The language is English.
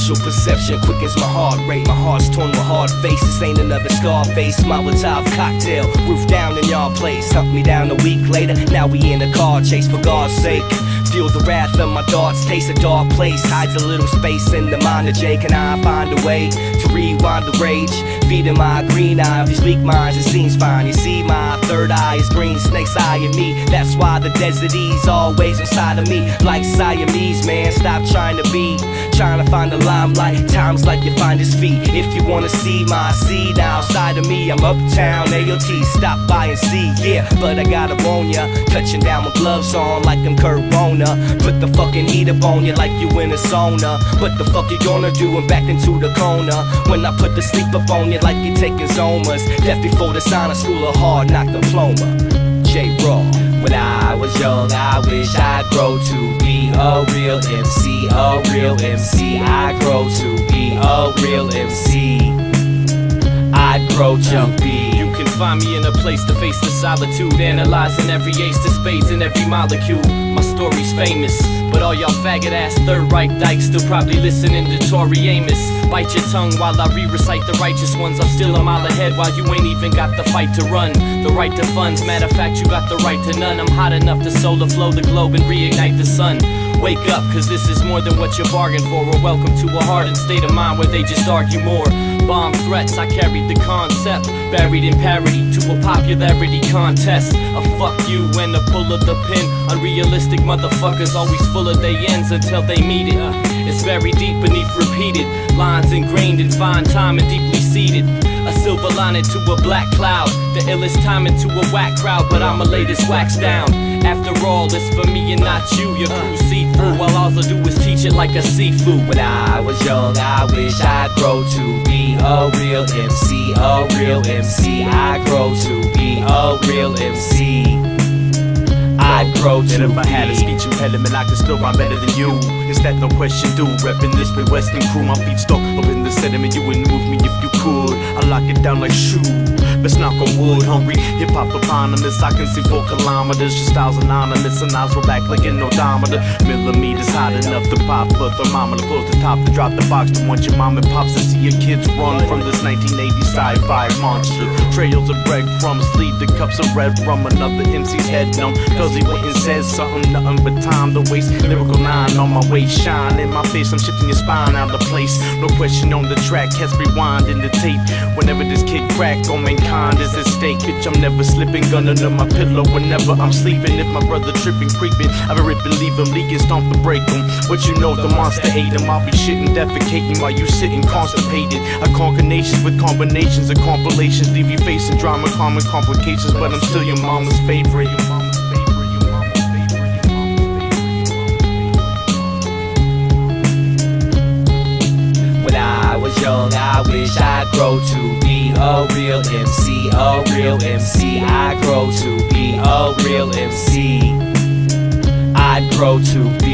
Visual perception quickens my heart rate. My heart's torn with hard face. This ain't another Scarface. Molotov cocktail, roof down in y'all place. Hunt me down a week later, now we in a car chase. For God's sake, feel the wrath of my darts. Taste a dark place, hides a little space in the mind of Jay. Can I find a way to rewind the rage? Feeding my green eye of these weak minds, it seems fine. You see, my third eye is green, snake's eye in me. That's why the desert is always inside of me. Like Siamese, man, stop trying to be, trying to find the limelight. Times like you find his feet. If you wanna see my seed outside of me, I'm uptown, AOT, stop by and see. Yeah, but I gotta warn ya, touching down with gloves on like I'm Corona. Put the fucking heat up on you like you in a sauna. What the fuck you gonna do when back into the corner? When I put the sleep up on you like you're taking Zomas. Death before the sign of school of hard knock diploma. J-Raw. When I was young, I wish I'd grow to be a real MC, a real MC. I'd grow to be a real MC. I'd grow to be. You can find me in a place to face the solitude, analyzing every ace to spades in every molecule. My story's famous, but all y'all faggot ass third right dykes still probably listening to Tori Amos. Bite your tongue while I re-recite the righteous ones. I'm still a mile ahead while you ain't even got the fight to run. The right to funds, matter of fact you got the right to none. I'm hot enough to solar flow the globe and reignite the sun. Wake up, cause this is more than what you bargained for. Or welcome to a hardened state of mind where they just argue more. Bomb threats, I carried the concept, buried in parody to a popularity contest. A fuck you and a pull of the pin. Unrealistic motherfuckers always full of their ends until they meet it. It's very deep beneath repeated lines, ingrained in fine time and deeply seated. A silver lining to a black cloud, the illest timing to a whack crowd. But I'ma lay this wax down. After all, it's for me and not you. Your crew see through, while all I do is teach it like a seafood. When I was young, I wish I'd grow to be a real MC, a real MC. I'd grow to be a real MC. I'd grow to and if I had a speech impediment, I could still rhyme better than you. Is that no question due? Reppin' this Midwestern crew, my feet stuck up in the sediment. You wouldn't move me if you could. I lock it down like shoe. Best knock on wood, hungry hip-hop eponymous. I can see 4 kilometers, your style's anonymous. And eyes roll back like an odometer. Millimeters hot enough to pop a thermometer. Close the top to drop the box to want your mom and pops to see your kids run from this 1980 sci-fi monster. Trails of breadcrumbs lead to cups of red rum. Another MC's head numb, cause he went and said something, nothing but time to waste. Lyrical 9 on my waist, shine in my face. I'm shifting your spine out of place. No question on the track, catch rewind in the tape. Whenever this kid crack on mankind is at stake, bitch, I'm never slipping. Gun under my pillow whenever I'm sleeping. If my brother tripping, creeping, I be ripping, leave him leaking, stomp to break him. But you know the monster ate him. I'll be shitting, defecating while you sitting constipated. I conquer nations with combinations of compilations. Leave you facing drama, common complications. But I'm still your mama's favorite. Young, I wish I'd grow to be a real MC, a real MC. I'd grow to be a real MC. I'd grow to be